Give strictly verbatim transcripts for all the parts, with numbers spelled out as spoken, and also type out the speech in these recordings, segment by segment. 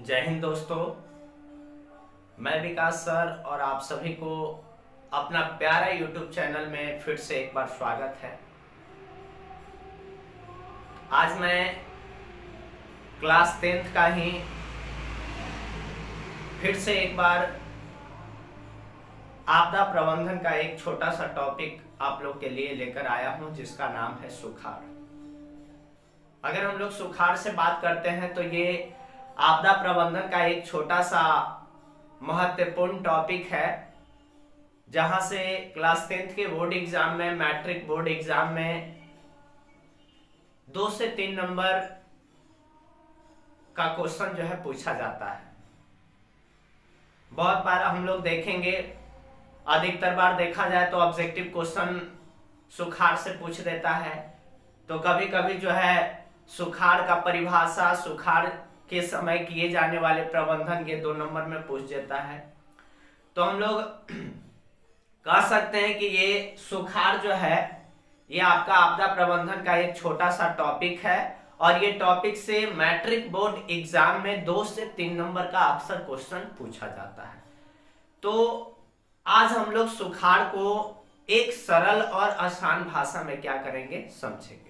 जय हिंद दोस्तों, मैं विकास सर और आप सभी को अपना प्यारा यूट्यूब चैनल में फिर से एक बार स्वागत है। आज मैं क्लास टेंथ का ही फिर से एक बार आपदा प्रबंधन का एक छोटा सा टॉपिक आप लोग के लिए लेकर आया हूं, जिसका नाम है सुखाड़। अगर हम लोग सुखाड़ से बात करते हैं तो ये आपदा प्रबंधन का एक छोटा सा महत्वपूर्ण टॉपिक है, जहां से क्लास टेंथ के बोर्ड एग्जाम में, मैट्रिक बोर्ड एग्जाम में दो से तीन नंबर का क्वेश्चन जो है पूछा जाता है। बहुत बार हम लोग देखेंगे, अधिकतर बार देखा जाए तो ऑब्जेक्टिव क्वेश्चन सुखाड़ से पूछ देता है, तो कभी कभी जो है सुखाड़ का परिभाषा, सुखाड़ के समय किए जाने वाले प्रबंधन, ये दो नंबर में पूछ देता है। तो हम लोग कह सकते हैं कि ये सुखाड़ जो है ये आपका आपदा प्रबंधन का एक छोटा सा टॉपिक है, और ये टॉपिक से मैट्रिक बोर्ड एग्जाम में दो से तीन नंबर का अक्सर क्वेश्चन पूछा जाता है। तो आज हम लोग सुखाड़ को एक सरल और आसान भाषा में क्या करेंगे, समझेंगे।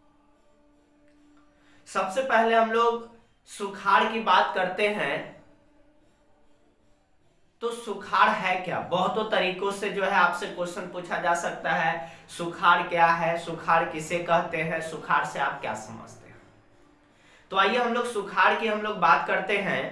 सबसे पहले हम लोग सुखाड़ की बात करते हैं तो सुखाड़ है क्या। बहुतों तरीकों से जो है आपसे क्वेश्चन पूछा जा सकता है, सुखाड़ क्या है, सुखाड़ किसे कहते हैं, सुखाड़ से आप क्या समझते हैं। तो आइए हम लोग सुखाड़ की हम लोग बात करते हैं।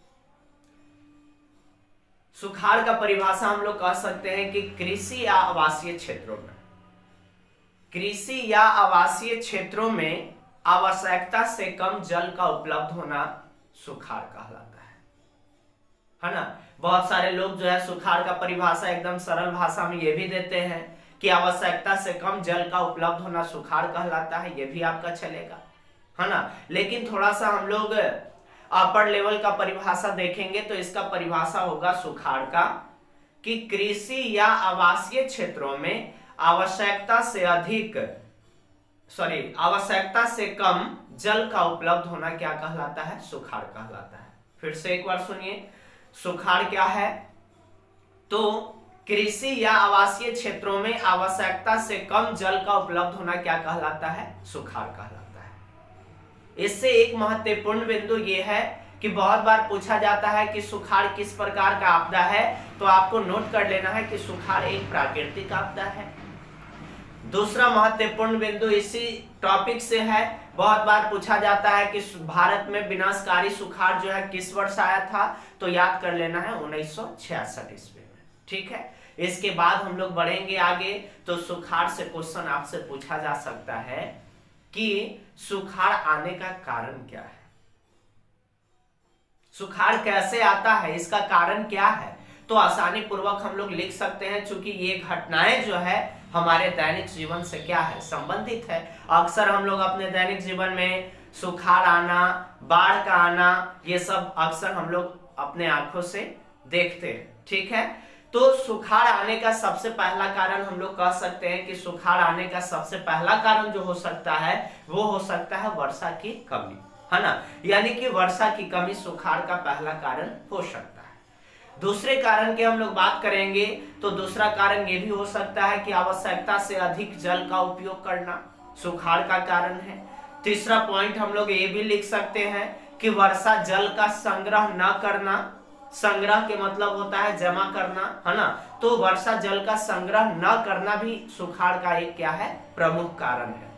सुखाड़ का परिभाषा हम लोग कह सकते हैं कि कृषि या आवासीय क्षेत्रों में कृषि या आवासीय क्षेत्रों में आवश्यकता से कम जल का उपलब्ध होना सुखाड़ कहलाता है, है ना। बहुत सारे लोग जो है सुखाड़ का परिभाषा एकदम सरल भाषा में ये भी देते हैं कि आवश्यकता से कम जल का उपलब्ध होना सुखाड़ कहलाता है, ये भी आपका चलेगा, है ना। लेकिन थोड़ा सा हम लोग अपर लेवल का परिभाषा देखेंगे तो इसका परिभाषा होगा सुखाड़ का कि कृषि या आवासीय क्षेत्रों में आवश्यकता से अधिक सॉरी आवश्यकता से कम जल का उपलब्ध होना क्या कहलाता है, सुखाड़ कहलाता है। फिर से एक बार सुनिए, सुखाड़ क्या है। तो कृषि या आवासीय क्षेत्रों में आवश्यकता से कम जल का उपलब्ध होना क्या कहलाता है, सुखाड़ कहलाता है। इससे एक महत्वपूर्ण बिंदु यह है कि बहुत बार पूछा जाता है कि सुखाड़ किस प्रकार का आपदा है, तो आपको नोट कर लेना है कि सुखाड़ एक प्राकृतिक आपदा है। दूसरा महत्वपूर्ण बिंदु इसी टॉपिक से है, बहुत बार पूछा जाता है कि भारत में विनाशकारी सुखाड़ जो है किस वर्ष आया था, तो याद कर लेना है उन्नीस सौ छियासठ ईस्वी में, ठीक है। इसके बाद हम लोग बढ़ेंगे आगे, तो सुखाड़ से क्वेश्चन आपसे पूछा जा सकता है कि सुखाड़ आने का कारण क्या है, सुखाड़ कैसे आता है, इसका कारण क्या है। तो आसानी पूर्वक हम लोग लिख सकते हैं, चूंकि ये घटनाएं जो है हमारे दैनिक जीवन से क्या है, संबंधित है। अक्सर हम लोग अपने दैनिक जीवन में सुखाड़ आना, बाढ़ का आना, ये सब अक्सर हम लोग अपने आंखों से देखते हैं, ठीक है। तो सुखाड़ आने का सबसे पहला कारण हम लोग कह सकते हैं कि सुखाड़ आने का सबसे पहला कारण जो हो सकता है वो हो सकता है वर्षा की कमी, है ना। यानी कि वर्षा की कमी सुखाड़ का पहला कारण हो सकता है। दूसरे कारण की हम लोग बात करेंगे तो दूसरा कारण ये भी हो सकता है कि आवश्यकता से अधिक जल का उपयोग करना सुखाड़ का कारण है। तीसरा पॉइंट हम लोग ये भी लिख सकते हैं कि वर्षा जल का संग्रह न करना, संग्रह के मतलब होता है जमा करना, है ना। तो वर्षा जल का संग्रह न करना भी सुखाड़ का एक क्या है, प्रमुख कारण है।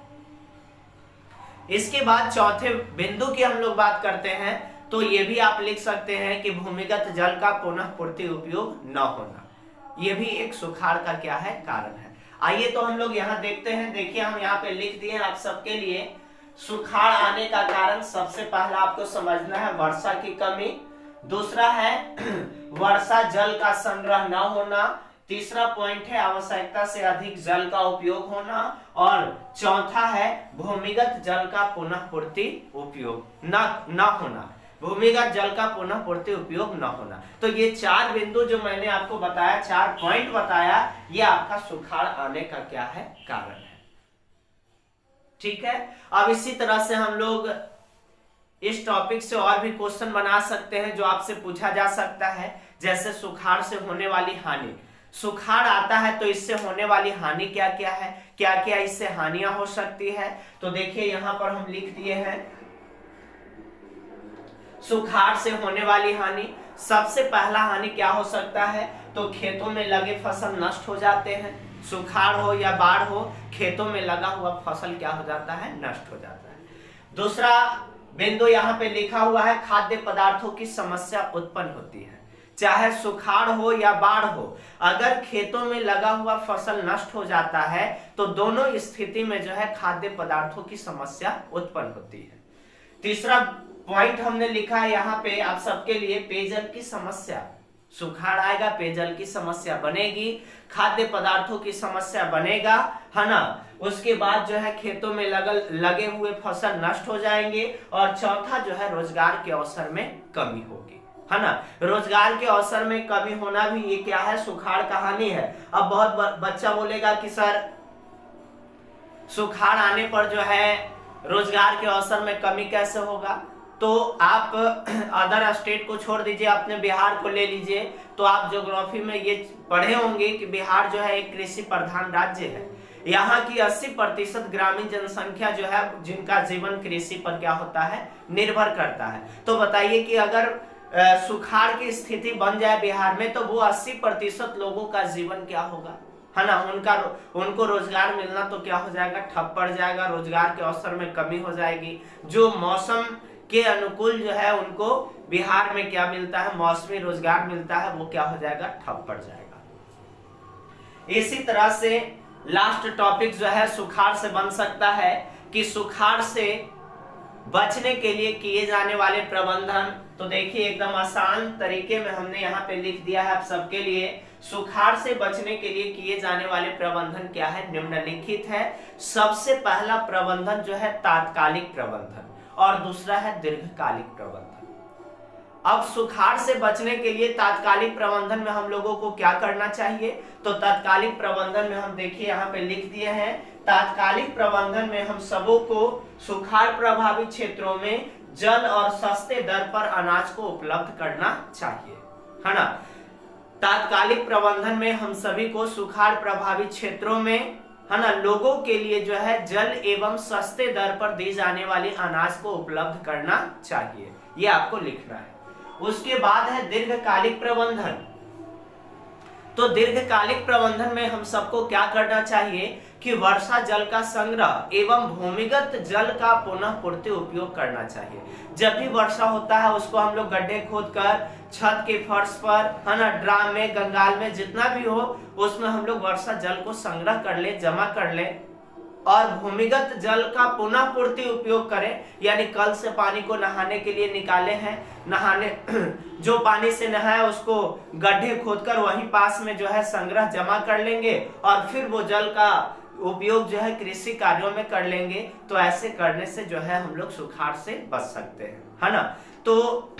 इसके बाद चौथे बिंदु की हम लोग बात करते हैं, तो ये भी आप लिख सकते हैं कि भूमिगत जल का पुनः पूर्ति उपयोग न होना, ये भी एक सुखाड़ का क्या है, कारण है। आइए तो हम लोग यहाँ देखते हैं। देखिए हम यहाँ पे लिख दिए आप सबके लिए, सुखाड़ आने का कारण सबसे पहला आपको समझना है वर्षा की कमी, दूसरा है वर्षा जल का संग्रह न होना, तीसरा पॉइंट है आवश्यकता से अधिक जल का उपयोग होना, और चौथा है भूमिगत जल का पुनः पूर्ति उपयोग न न होना, भूमिगत जल का पुनः पूर्ति उपयोग न होना। तो ये चार बिंदु जो मैंने आपको बताया, चार पॉइंट बताया, ये आपका सुखाड़ आने का क्या है, कारण है, ठीक है। अब इसी तरह से हम लोग इस टॉपिक से और भी क्वेश्चन बना सकते हैं जो आपसे पूछा जा सकता है, जैसे सुखाड़ से होने वाली हानि। सुखाड़ आता है तो इससे होने वाली हानि क्या क्या है, क्या क्या इससे हानियां हो सकती है। तो देखिए यहां पर हम लिख दिए हैं सुखाड़ से होने वाली हानि। सबसे पहला हानि क्या हो सकता है, तो खेतों में लगे फसल नष्ट हो जाते हैं। सुखाड़ हो या बाढ़ हो, खेतों में लगा हुआ फसल क्या हो जाता है, नष्ट हो जाता है। दूसरा बिंदु यहाँ पे लिखा हुआ है खाद्य पदार्थों की समस्या उत्पन्न होती है। चाहे सुखाड़ हो या बाढ़ हो, अगर खेतों में लगा हुआ फसल नष्ट हो जाता है तो दोनों स्थिति में जो है खाद्य पदार्थों की समस्या उत्पन्न होती है। तीसरा पॉइंट हमने लिखा है यहाँ पे आप सबके लिए, पेयजल की समस्या। सुखाड़ आएगा, पेयजल की समस्या बनेगी, खाद्य पदार्थों की समस्या बनेगा, है ना। उसके बाद जो है खेतों में लगल लगे हुए फसल नष्ट हो जाएंगे। और चौथा जो है रोजगार के अवसर में कमी होगी, है ना। रोजगार के अवसर में कमी होना भी ये क्या है, सुखाड़ का हानि है। अब बहुत बच्चा बोलेगा कि सर सुखाड़ आने पर जो है रोजगार के अवसर में कमी कैसे होगा। तो आप अदर स्टेट को छोड़ दीजिए, अपने बिहार को ले लीजिए, तो आप ज्योग्राफी में ये पढ़े होंगे कि बिहार जो है एक कृषि प्रधान राज्य है। यहाँ की अस्सी प्रतिशत ग्रामीण जनसंख्या जो है जिनका जीवन कृषि पर क्या होता है, निर्भर करता है। तो बताइए कि अगर सुखाड़ की स्थिति बन जाए बिहार में, तो वो अस्सी प्रतिशत लोगों का जीवन क्या होगा, है ना। उनका उनको रोजगार मिलना तो क्या हो जाएगा, ठप पड़ जाएगा। रोजगार के अवसर में कमी हो जाएगी। जो मौसम के अनुकूल जो है उनको बिहार में क्या मिलता है, मौसमी रोजगार मिलता है, वो क्या हो जाएगा, ठप पड़ जाएगा। इसी तरह से लास्ट टॉपिक जो है सुखाड़ से बन सकता है कि सुखाड़ से बचने के लिए किए जाने वाले प्रबंधन। तो देखिए एकदम आसान तरीके में हमने यहाँ पे लिख दिया है आप सबके लिए। सुखाड़ से बचने के लिए किए जाने वाले प्रबंधन क्या है, निम्नलिखित है। सबसे पहला प्रबंधन जो है तात्कालिक प्रबंधन और दूसरा है दीर्घकालिक प्रबंधन। अब सुखाड़ से बचने के लिए तात्कालिक प्रबंधन में हम लोगों को क्या करना चाहिए, तो तात्कालिक प्रबंधन में हम देखिए यहाँ पे लिख दिए हैं। तात्कालिक प्रबंधन में हम सबों को सुखाड़ प्रभावित क्षेत्रों में जल और सस्ते दर पर अनाज को उपलब्ध करना चाहिए, है ना। तात्कालिक प्रबंधन में हम सभी को सुखाड़ प्रभावित क्षेत्रों में, है ना, लोगों के लिए जो है जल एवं सस्ते दर पर दी जाने वाली अनाज को उपलब्ध करना चाहिए, ये आपको लिखना है। उसके बाद है दीर्घकालिक प्रबंधन। तो दीर्घकालिक प्रबंधन में हम सबको क्या करना चाहिए कि वर्षा जल का संग्रह एवं भूमिगत जल का पुनः पूर्ति उपयोग करना चाहिए। जब भी वर्षा होता है उसको हम लोग गड्ढे खोदकर छत के फर्श पर, है ना, ड्राम में, गंगाल में, जितना भी हो उसमें हम लोग वर्षा जल को संग्रह कर ले, जमा कर ले और भूमिगत जल का पुनः पूर्ति उपयोग करें। यानी कल से पानी को नहाने के लिए निकाले हैं, नहाने जो पानी से नहाया उसको गड्ढे खोदकर वहीं पास में जो है संग्रह जमा कर लेंगे और फिर वो जल का उपयोग जो है कृषि कार्यों में कर लेंगे। तो ऐसे करने से जो है हम लोग सुखाड़ से बच सकते हैं, है ना। तो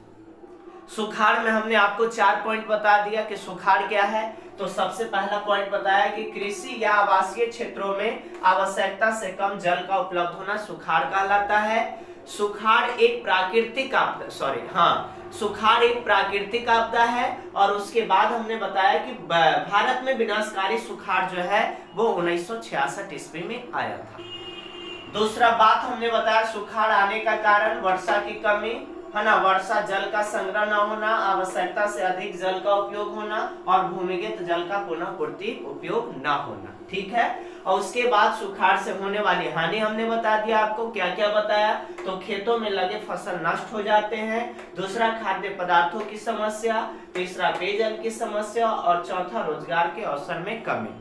सुखाड़ में हमने आपको चार पॉइंट बता दिया कि सुखाड़ क्या है। तो सबसे पहला पॉइंट बताया कि कृषि या आवासीय क्षेत्रों में आवश्यकता से कम जल का उपलब्ध होना सुखाड़ कहलाता है। सुखाड़ एक प्राकृतिक आपदा, सॉरी हाँ सुखाड़ एक प्राकृतिक आपदा है। और उसके बाद हमने बताया कि भारत में विनाशकारी सुखाड़ जो है वो उन्नीस सौ छियासठ ईस्वी में आया था। दूसरा बात हमने बताया सुखाड़ आने का कारण वर्षा की कमी, है ना, वर्षा जल का संग्रह न होना, आवश्यकता से अधिक जल का उपयोग होना और भूमिगत जल का पुनः पूर्ति उपयोग न होना, ठीक है। और उसके बाद सुखाड़ से होने वाली हानि हमने बता दिया आपको, क्या क्या बताया। तो खेतों में लगे फसल नष्ट हो जाते हैं, दूसरा खाद्य पदार्थों की समस्या, तीसरा पेयजल की समस्या और चौथा रोजगार के अवसर में कमी।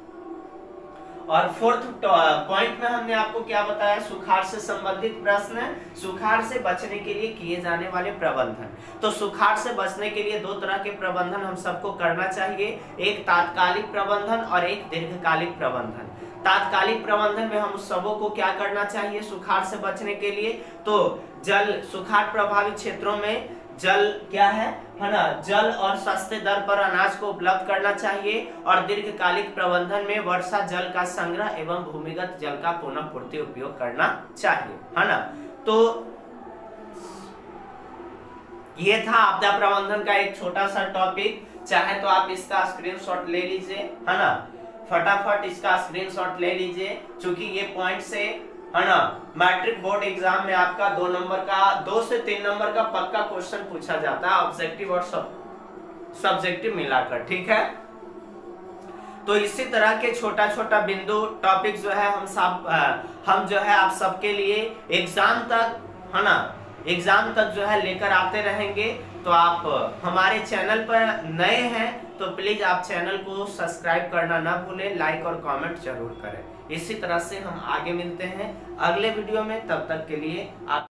और फोर्थ पॉइंट में हमने आपको क्या बताया, सुखाड़ से संबंधित प्रश्न, सुखाड़ से बचने के लिए किए जाने वाले प्रबंधन। तो सुखाड़ से बचने के लिए दो तरह के प्रबंधन हम सबको करना चाहिए, एक तात्कालिक प्रबंधन और एक दीर्घकालिक प्रबंधन। तात्कालिक प्रबंधन में हम सबों को क्या करना चाहिए सुखाड़ से बचने के लिए, तो जल सुखाड़ प्रभावित क्षेत्रों में जल क्या है है ना, जल और सस्ते दर पर अनाज को उपलब्ध करना चाहिए। और दीर्घकालिक प्रबंधन में वर्षा जल का संग्रह एवं भूमिगत जल का पुनः पूर्ति उपयोग करना चाहिए, है ना। तो ये था आपदा प्रबंधन का एक छोटा सा टॉपिक। चाहे तो आप इसका स्क्रीनशॉट ले लीजिए, है ना, फटाफट इसका स्क्रीनशॉट ले लीजिए, क्योंकि ये पॉइंट से, है ना, मैट्रिक बोर्ड एग्जाम में आपका दो नंबर का, दो से तीन नंबर का पक्का क्वेश्चन पूछा जाता है, ऑब्जेक्टिव और सब सब्जेक्टिव मिलाकर, ठीक है। तो इसी तरह के छोटा छोटा बिंदु टॉपिक जो है हम सब हम जो है आप सबके लिए एग्जाम तक, है ना, एग्जाम तक जो है लेकर आते रहेंगे। तो आप हमारे चैनल पर नए हैं तो प्लीज आप चैनल को सब्सक्राइब करना ना भूलें, लाइक और कमेंट जरूर करें। इसी तरह से हम आगे मिलते हैं अगले वीडियो में, तब तक के लिए आप